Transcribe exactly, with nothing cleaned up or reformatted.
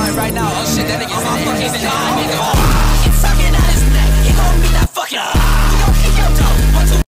joint right now. Oh shit, that nigga's in